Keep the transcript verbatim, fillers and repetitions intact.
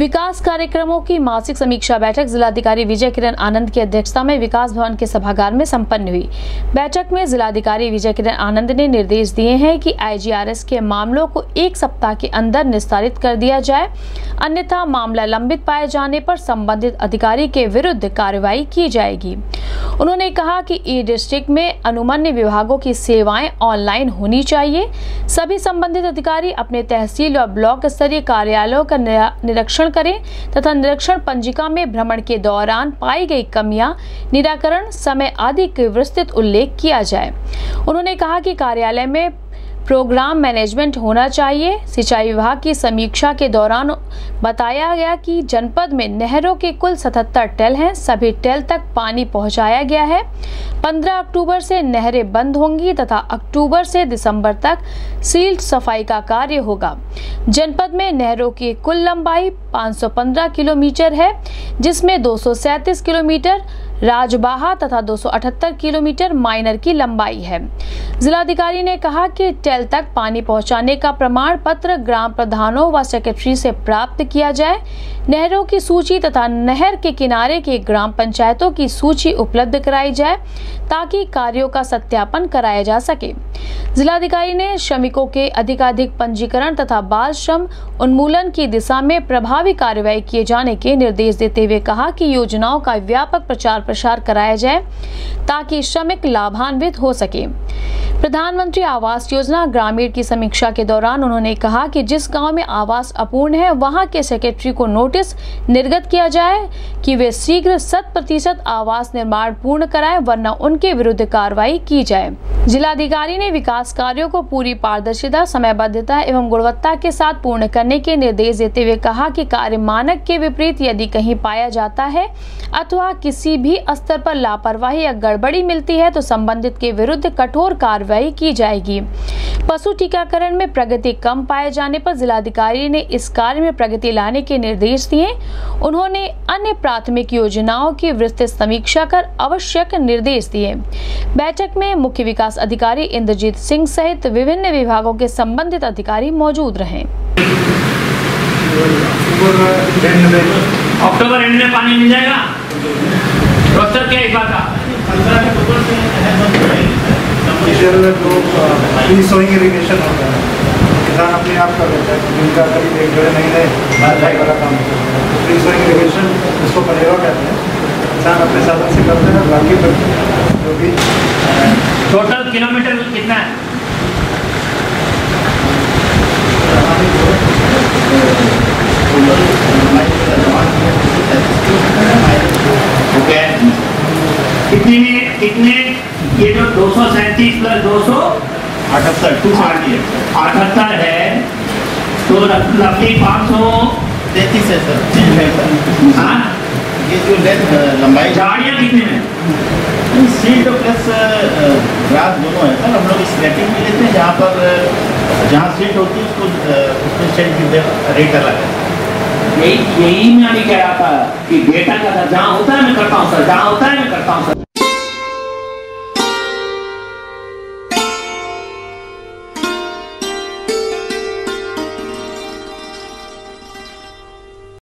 विकास कार्यक्रमों की मासिक समीक्षा बैठक जिलाधिकारी विजय किरण आनंद की अध्यक्षता में विकास भवन के सभागार में संपन्न हुई। बैठक में जिलाधिकारी विजय किरण आनंद ने निर्देश दिए हैं कि आईजीआरएस के मामलों को एक सप्ताह के अंदर निस्तारित कर दिया जाए, अन्यथा मामला लंबित पाए जाने पर संबंधित अधिकारी के विरुद्ध कार्रवाई की जाएगी। उन्होंने कहा कि ई डिस्ट्रिक्ट में अनुमन्य विभागों की सेवाएं ऑनलाइन होनी चाहिए। सभी संबंधित अधिकारी अपने तहसील और ब्लॉक स्तरीय कार्यालयों का निरीक्षण करें तथा निरीक्षण पंजिका में भ्रमण के दौरान पाई गई कमियां, निराकरण समय आदि का विस्तृत उल्लेख किया जाए। उन्होंने कहा कि कार्यालय में प्रोग्राम मैनेजमेंट होना चाहिए। सिंचाई विभाग की समीक्षा के दौरान बताया गया कि जनपद में नहरों के कुल सतहत्तर टेल हैं, सभी टेल तक पानी पहुंचाया गया है। पंद्रह अक्टूबर से नहरें बंद होंगी तथा अक्टूबर से दिसंबर तक सील्ड सफाई का कार्य होगा। जनपद में नहरों की कुल लंबाई पाँच सौ पंद्रह किलोमीटर है, जिसमें दो सौ सैंतीस किलोमीटर राजबाहा तथा दो सौ अठहत्तर किलोमीटर माइनर की लंबाई है। जिलाधिकारी ने कहा कि टेल तक पानी पहुंचाने का प्रमाण पत्र ग्राम प्रधानों व सेक्रेटरी से प्राप्त किया जाए। नहरों की सूची तथा नहर के किनारे के ग्राम पंचायतों की सूची उपलब्ध कराई जाए ताकि कार्यों का सत्यापन कराया जा सके। जिलाधिकारी ने श्रमिकों के अधिकाधिक पंजीकरण तथा बाल श्रम उन्मूलन की दिशा में प्रभावी कार्रवाई किए जाने के निर्देश देते हुए कहा कि योजनाओं का व्यापक प्रचार प्रसार कराया जाए ताकि श्रमिक लाभान्वित हो सके। प्रधानमंत्री आवास योजना ग्रामीण की समीक्षा के दौरान उन्होंने कहा कि जिस गांव में आवास अपूर्ण है, वहां के सेक्रेटरी को नोटिस निर्गत किया जाए कि वे शीघ्र शत प्रतिशत आवास निर्माण पूर्ण कराएं, वरना उनके विरुद्ध कार्रवाई की जाए। जिलाधिकारी ने विकास कार्यों को पूरी पारदर्शिता, समयबद्धता एवं गुणवत्ता के साथ पूर्ण करने के निर्देश देते हुए कहा कि कार्य मानक के विपरीत यदि कहीं पाया जाता है अथवा किसी भी स्तर पर लापरवाही या गड़बड़ी मिलती है तो संबंधित के विरुद्ध कठोर कार्रवाई की जाएगी। पशु टीकाकरण में प्रगति कम पाए जाने पर जिलाधिकारी ने इस कार्य में प्रगति लाने के निर्देश दिए। उन्होंने अन्य प्राथमिक योजनाओं की विस्तृत समीक्षा कर आवश्यक निर्देश दिए। बैठक में मुख्य विकास अधिकारी इंद्रजीत सिंह सहित विभिन्न विभागों के संबंधित अधिकारी मौजूद रहे। अक्टूबर एंड में पानी मिल जाएगा। रोस्टर क्या इस बात का? सोइंग इरिगेशन होता है, किसान अपने आप कर लेता है, जिनका करीब एक डेढ़ महीने वाला काम फ्री सोइंग इरिगेशन उसको परेवा कहते हैं। किसान अपने साधन से करते हैं, बाकी जो भी टोटल किलोमीटर कितना है? ओके, कितने में कितने ये जो दो सौ सैंतीस प्लस दो सौ अठहत्तर टू अठहत्तर है तो लंबी पाँच सौ तैतीस है सर। हाँ, ये जो लंबाई झाड़ियाँ कितने में? सीट प्लस ग्रास दोनों है सर। हम लोग स्लैटिंग में लेते हैं, जहाँ पर जहाँ सीट होती है उसको उसमें सेट की रेट अलग है। यही यही मैं अभी कह रहा था कि बेटा का जहाँ होता है मैं करता हूँ सर, जहाँ होता है मैं करता हूँ सर।